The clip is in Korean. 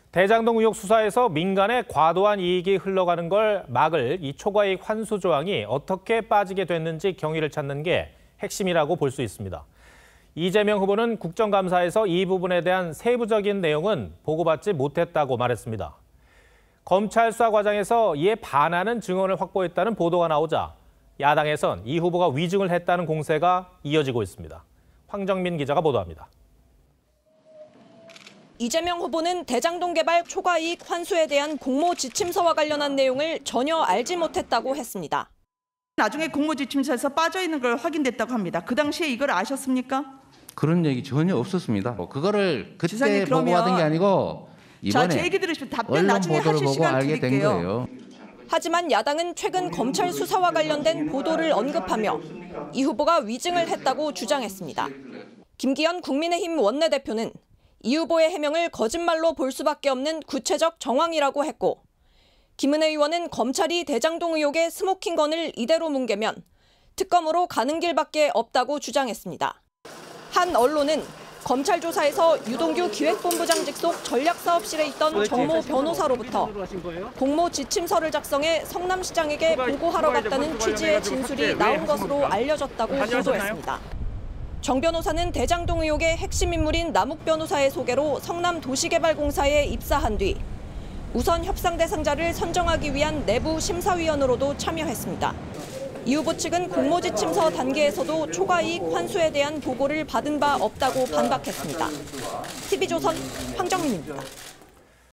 대장동 의혹 수사에서 민간의 과도한 이익이 흘러가는 걸 막을 이 초과이익 환수 조항이 어떻게 빠지게 됐는지 경위를 찾는 게 핵심이라고 볼 수 있습니다. 이재명 후보는 국정감사에서 이 부분에 대한 세부적인 내용은 보고받지 못했다고 말했습니다. 검찰 수사 과정에서 이에 반하는 증언을 확보했다는 보도가 나오자 야당에선 이 후보가 위증을 했다는 공세가 이어지고 있습니다. 황정민 기자가 보도합니다. 이재명 후보는 대장동 개발 초과이익 환수에 대한 공모 지침서와 관련한 내용을 전혀 알지 못했다고 했습니다. 나중에 공모 지침서에서 빠져 있는 걸 확인됐다고 합니다. 그 당시에 이걸 아셨습니까? 그런 얘기 전혀 없었습니다. 그거를 그때 보고받은 게 아니고 이번에 제 얘기 들으시면 답변 언론 나중에 보도를 하실 보고 시간 알게 된 드릴게요. 거예요. 하지만 야당은 최근 검찰 수사와 관련된 보도를 언급하며 이 후보가 위증을 했다고 주장했습니다. 김기현 국민의힘 원내대표는 이 후보의 해명을 거짓말로 볼 수밖에 없는 구체적 정황이라고 했고, 김은혜 의원은 검찰이 대장동 의혹의 스모킹건을 이대로 뭉개면 특검으로 가는 길밖에 없다고 주장했습니다. 한 언론은 검찰 조사에서 유동규 기획본부장직 속 전략사업실에 있던 정모 변호사로부터 공모 지침서를 작성해 성남시장에게 보고하러 갔다는 취지의 진술이 나온 것으로 알려졌다고 보도했습니다. 정 변호사는 대장동 의혹의 핵심 인물인 남욱 변호사의 소개로 성남도시개발공사에 입사한 뒤 우선 협상 대상자를 선정하기 위한 내부 심사위원으로도 참여했습니다. 이 후보 측은 공모지침서 단계에서도 초과이익 환수에 대한 보고를 받은 바 없다고 반박했습니다. TV조선 황정민입니다.